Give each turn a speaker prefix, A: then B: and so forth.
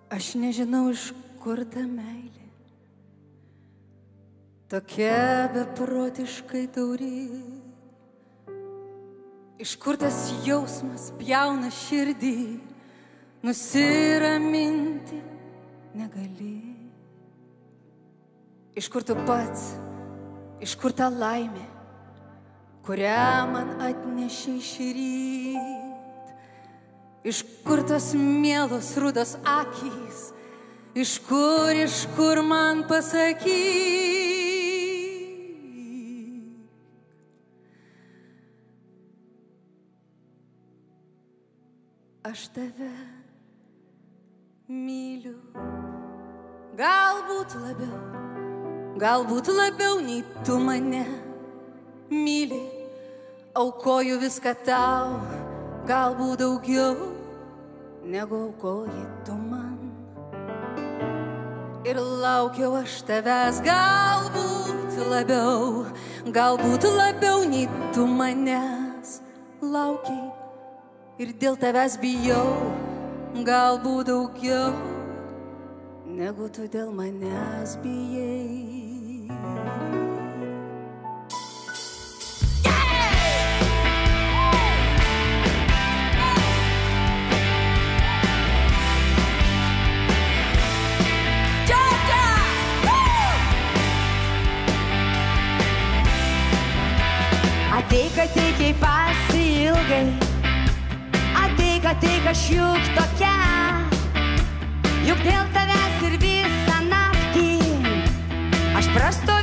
A: Aš nežinau, iš kur ta meilė, tokia beprotiškai tauri. Iš kur tas jausmas pjauna širdį, nusiraminti negali. Iš kur tu pats, iš kur ta laimė, kurią man atnešė šįryt. Iš kur tos mielos rudos akys, iš kur man pasakyk. Aš tave myliu, galbūt labiau nei tu mane myli. Aukoju viską tau, galbūt daugiau negu aukoji tu man. Ir laukiau aš tavęs galbūt labiau nei tu manęs laukiai. Ir dėl tavęs bijau, galbūt daugiau negu tu dėl manęs bijai.
B: Ateik, ateikiai pasiilgai, ateik, aš juk tokia, juk dėl tavęs ir visą naktį aš prastu